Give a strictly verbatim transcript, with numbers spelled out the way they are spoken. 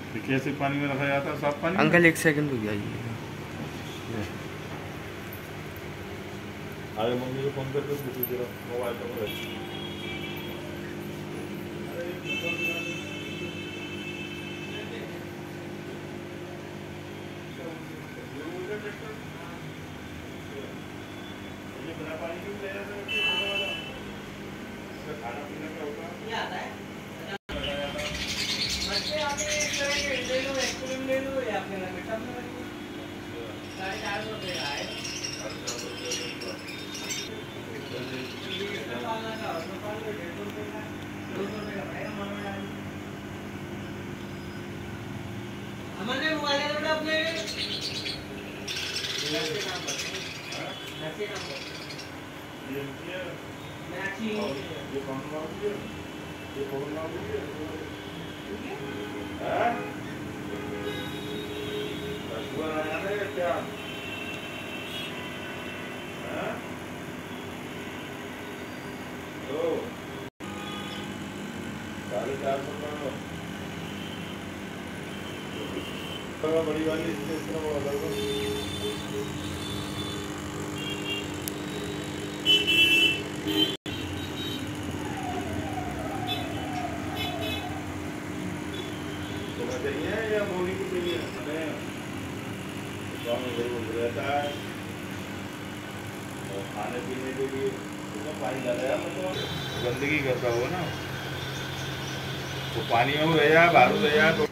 कैसे पानी में रखा जाता है? साफ पानी? अंकल एक सेकंड रुक जाइए। अरे मम्मी को फोन करके पूछो जरा मोबाइल पर। खाना पीना क्या होता है? आता है बच्चे आपने ले लो, आइसक्रीम ले लो या फिर मीठा में साढ़े चार सौ दे रहा है। हमारे मोबाइल है बेटा अपने नाम पर ऐसे नाम पर ये मैची ये कौन नाम है? ये कौन नाम है? हैं? रसगुल्ला आया है क्या? हैं? तो साढ़े चार सौ का बड़ी वाली इससे इतना बड़ा लगभग चाहिए या मोनी को चाहिए? हमें गाँव में जरूर रहता है और खाने पीने के लिए तो पानी डाला मतलब गंदगी करता हुआ ना, तो पानी में रह जाए बाहर रह जाए तो